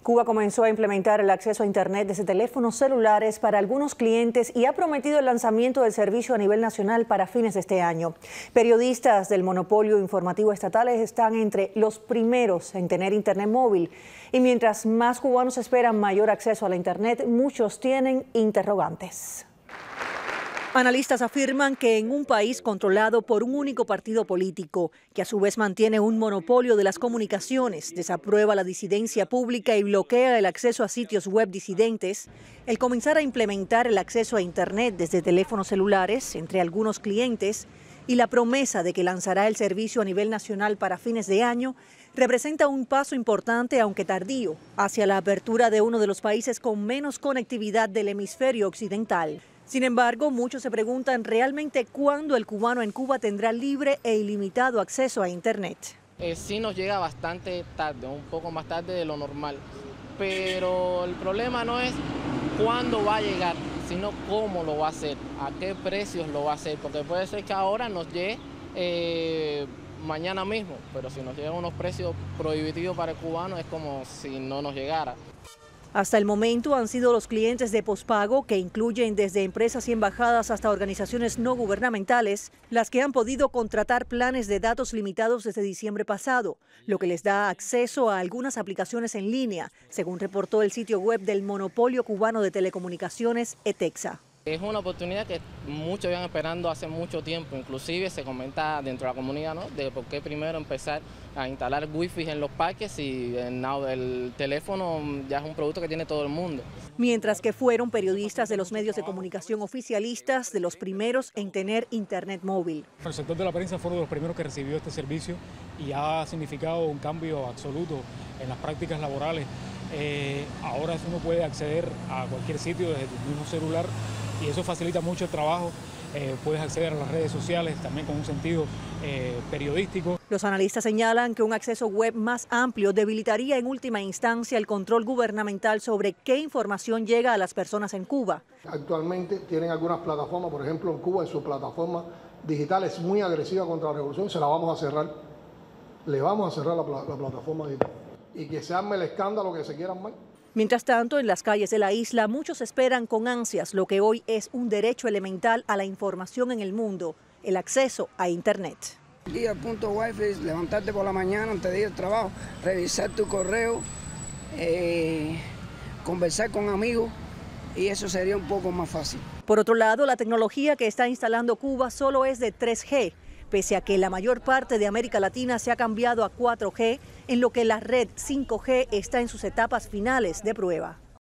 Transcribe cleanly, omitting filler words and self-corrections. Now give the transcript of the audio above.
Cuba comenzó a implementar el acceso a Internet desde teléfonos celulares para algunos clientes y ha prometido el lanzamiento del servicio a nivel nacional para fines de este año. Periodistas del monopolio informativo estatal están entre los primeros en tener Internet móvil. Y mientras más cubanos esperan mayor acceso a la Internet, muchos tienen interrogantes. Analistas afirman que en un país controlado por un único partido político, que a su vez mantiene un monopolio de las comunicaciones, desaprueba la disidencia pública y bloquea el acceso a sitios web disidentes, el comenzar a implementar el acceso a Internet desde teléfonos celulares entre algunos clientes y la promesa de que lanzará el servicio a nivel nacional para fines de año, representa un paso importante, aunque tardío, hacia la apertura de uno de los países con menos conectividad del hemisferio occidental. Sin embargo, muchos se preguntan realmente cuándo el cubano en Cuba tendrá libre e ilimitado acceso a Internet. Sí nos llega bastante tarde, un poco más tarde de lo normal, pero el problema no es cuándo va a llegar, sino cómo lo va a hacer, a qué precios lo va a hacer, porque puede ser que ahora nos llegue mañana mismo, pero si nos llegan unos precios prohibitivos para el cubano es como si no nos llegara. Hasta el momento han sido los clientes de pospago, que incluyen desde empresas y embajadas hasta organizaciones no gubernamentales, las que han podido contratar planes de datos limitados desde diciembre pasado, lo que les da acceso a algunas aplicaciones en línea, según reportó el sitio web del monopolio cubano de telecomunicaciones, ETEXA. Es una oportunidad que muchos iban esperando hace mucho tiempo, inclusive se comenta dentro de la comunidad, ¿no?, de por qué primero empezar a instalar wifi en los parques y el teléfono ya es un producto que tiene todo el mundo. Mientras que fueron periodistas de los medios de comunicación oficialistas de los primeros en tener Internet móvil. El sector de la prensa fue uno de los primeros que recibió este servicio y ha significado un cambio absoluto en las prácticas laborales. Ahora uno puede acceder a cualquier sitio desde tu mismo celular y eso facilita mucho el trabajo. Puedes acceder a las redes sociales también con un sentido periodístico. Los analistas señalan que un acceso web más amplio debilitaría en última instancia el control gubernamental sobre qué información llega a las personas en Cuba. Actualmente tienen algunas plataformas, por ejemplo en Cuba, en su plataforma digital es muy agresiva contra la revolución, se la vamos a cerrar. Le vamos a cerrar la plataforma digital y que se arme el escándalo que se quiera armar. Mientras tanto, en las calles de la isla, muchos esperan con ansias lo que hoy es un derecho elemental a la información en el mundo, el acceso a Internet. El punto wifi es levantarte por la mañana antes de ir al trabajo, revisar tu correo, conversar con amigos y eso sería un poco más fácil. Por otro lado, la tecnología que está instalando Cuba solo es de 3G, pese a que la mayor parte de América Latina se ha cambiado a 4G, en lo que la red 5G está en sus etapas finales de prueba.